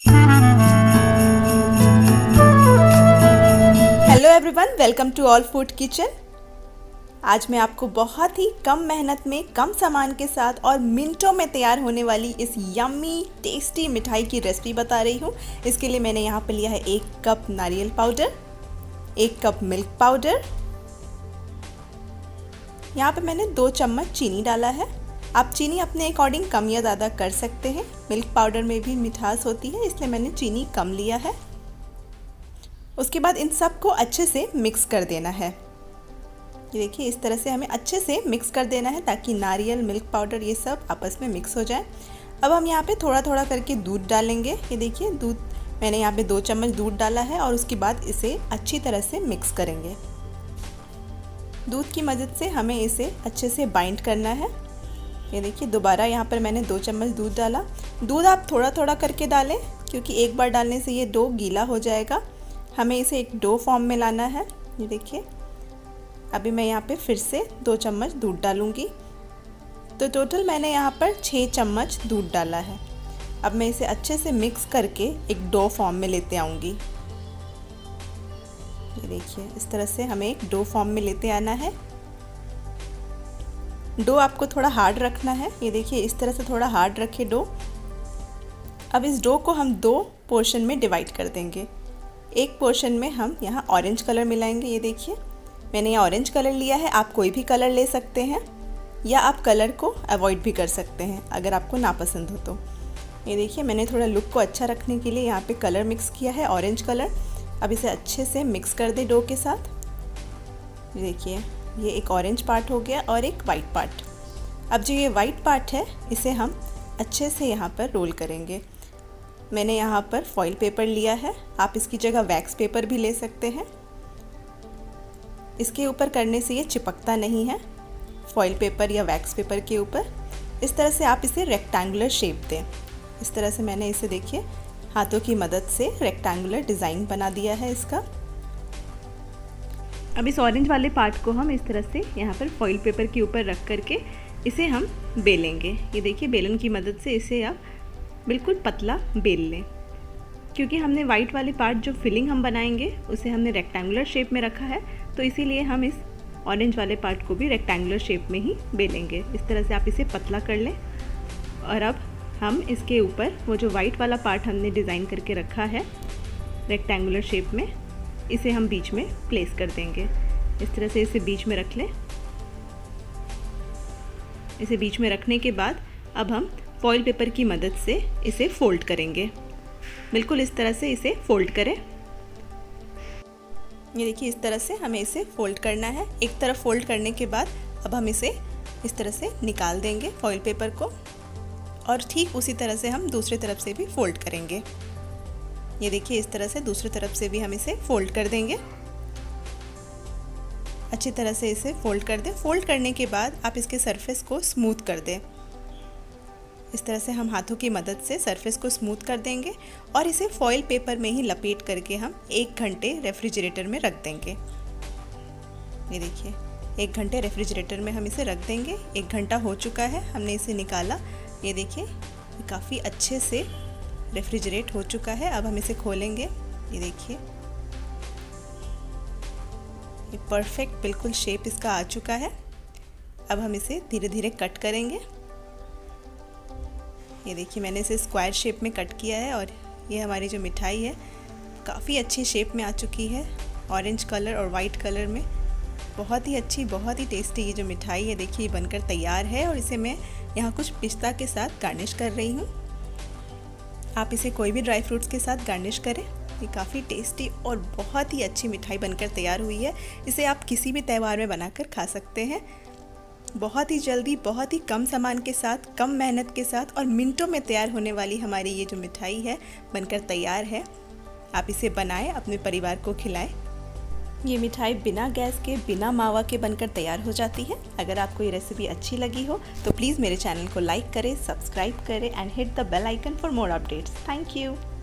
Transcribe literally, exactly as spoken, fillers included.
Hello everyone, welcome to all food kitchen. आज मैं आपको बहुत ही कम मेहनत में, कम सामान के साथ और मिनटों में तैयार होने वाली इस यम्मी टेस्टी मिठाई की रेसिपी बता रही हूँ। इसके लिए मैंने यहाँ पर लिया है एक कप नारियल पाउडर, एक कप मिल्क पाउडर, यहाँ पे मैंने दो चम्मच चीनी डाला है। आप चीनी अपने अकॉर्डिंग कम या ज़्यादा कर सकते हैं। मिल्क पाउडर में भी मिठास होती है, इसलिए मैंने चीनी कम लिया है। उसके बाद इन सब को अच्छे से मिक्स कर देना है। ये देखिए, इस तरह से हमें अच्छे से मिक्स कर देना है ताकि नारियल, मिल्क पाउडर ये सब आपस में मिक्स हो जाए। अब हम यहाँ पे थोड़ा थोड़ा करके दूध डालेंगे। ये देखिए, दूध मैंने यहाँ पे दो चम्मच दूध डाला है और उसके बाद इसे अच्छी तरह से मिक्स करेंगे। दूध की मदद से हमें इसे अच्छे से बाइंड करना है। ये देखिए, दोबारा यहाँ पर मैंने दो चम्मच दूध डाला। दूध आप थोड़ा थोड़ा करके डालें क्योंकि एक बार डालने से ये डो गीला हो जाएगा। हमें इसे एक डो फॉर्म में लाना है। ये देखिए, अभी मैं यहाँ पे फिर से दो चम्मच दूध डालूँगी, तो टोटल मैंने यहाँ पर छः चम्मच दूध डाला है। अब मैं इसे अच्छे से मिक्स करके एक डो फॉर्म में लेते आऊँगी। ये देखिए, इस तरह से हमें एक डो फॉर्म में लेते आना है। डो आपको थोड़ा हार्ड रखना है। ये देखिए, इस तरह से थोड़ा हार्ड रखे डो। अब इस डो को हम दो पोर्शन में डिवाइड कर देंगे। एक पोर्शन में हम यहाँ ऑरेंज कलर मिलाएंगे। ये देखिए, मैंने यहाँ ऑरेंज कलर लिया है। आप कोई भी कलर ले सकते हैं या आप कलर को अवॉइड भी कर सकते हैं अगर आपको नापसंद हो तो। ये देखिए, मैंने थोड़ा लुक को अच्छा रखने के लिए यहाँ पे कलर मिक्स किया है, ऑरेंज कलर। अब इसे अच्छे से मिक्स कर दे डो के साथ। ये देखिए, ये एक ऑरेंज पार्ट हो गया और एक वाइट पार्ट। अब जो ये वाइट पार्ट है इसे हम अच्छे से यहाँ पर रोल करेंगे। मैंने यहाँ पर फॉइल पेपर लिया है, आप इसकी जगह वैक्स पेपर भी ले सकते हैं। इसके ऊपर करने से ये चिपकता नहीं है, फॉइल पेपर या वैक्स पेपर के ऊपर। इस तरह से आप इसे रेक्टेंगुलर शेप दें। इस तरह से मैंने इसे देखिए हाथों की मदद से रेक्टेंगुलर डिज़ाइन बना दिया है इसका। अब इस ऑरेंज वाले पार्ट को हम इस तरह से यहाँ पर फॉइल पेपर के ऊपर रख करके इसे हम बेलेंगे। ये देखिए, बेलन की मदद से इसे आप बिल्कुल पतला बेल लें। क्योंकि हमने वाइट वाले पार्ट जो फिलिंग हम बनाएंगे उसे हमने रेक्टेंगुलर शेप में रखा है, तो इसीलिए हम इस ऑरेंज वाले पार्ट को भी रेक्टेंगुलर शेप में ही बेलेंगे। इस तरह से आप इसे पतला कर लें। और अब हम इसके ऊपर वो जो वाइट वाला पार्ट हमने डिज़ाइन करके रखा है रेक्टेंगुलर शेप में, इसे हम बीच में प्लेस कर देंगे। इस तरह से इसे बीच में रख लें। इसे बीच में रखने के बाद अब हम फॉइल पेपर की मदद से इसे फोल्ड करेंगे। बिल्कुल इस तरह से इसे फोल्ड करें। ये देखिए, इस तरह से हमें इसे फोल्ड करना है। एक तरफ फोल्ड करने के बाद अब हम इसे इस तरह से निकाल देंगे फॉइल पेपर को, और ठीक उसी तरह से हम दूसरी तरफ से भी फोल्ड करेंगे। ये देखिए, इस तरह से दूसरी तरफ से भी हम इसे फोल्ड कर देंगे। अच्छी तरह से इसे फोल्ड कर दें। फोल्ड करने के बाद आप इसके सरफेस को स्मूथ कर दें। इस तरह से हम हाथों की मदद से सरफेस को स्मूथ कर देंगे और इसे फॉइल पेपर में ही लपेट करके हम एक घंटे रेफ्रिजरेटर में रख देंगे। ये देखिए, एक घंटे रेफ्रिजरेटर में हम इसे रख देंगे। एक घंटा हो चुका है, हमने इसे निकाला। ये देखिए, काफ़ी अच्छे से रेफ्रिजरेट हो चुका है। अब हम इसे खोलेंगे। ये देखिए, ये परफेक्ट बिल्कुल शेप इसका आ चुका है। अब हम इसे धीरे धीरे कट करेंगे। ये देखिए, मैंने इसे स्क्वायर शेप में कट किया है और ये हमारी जो मिठाई है काफ़ी अच्छी शेप में आ चुकी है, ऑरेंज कलर और वाइट कलर में। बहुत ही अच्छी, बहुत ही टेस्टी ये जो मिठाई है देखिए बनकर तैयार है। और इसे मैं यहाँ कुछ पिस्ता के साथ गार्निश कर रही हूँ। आप इसे कोई भी ड्राई फ्रूट्स के साथ गार्निश करें। ये काफ़ी टेस्टी और बहुत ही अच्छी मिठाई बनकर तैयार हुई है। इसे आप किसी भी त्यौहार में बनाकर खा सकते हैं। बहुत ही जल्दी, बहुत ही कम सामान के साथ, कम मेहनत के साथ और मिनटों में तैयार होने वाली हमारी ये जो मिठाई है बनकर तैयार है। आप इसे बनाएं, अपने परिवार को खिलाएं। ये मिठाई बिना गैस के, बिना मावा के बनकर तैयार हो जाती है। अगर आपको ये रेसिपी अच्छी लगी हो तो प्लीज़ मेरे चैनल को लाइक करें, सब्सक्राइब करें and hit the bell icon for more updates. Thank you.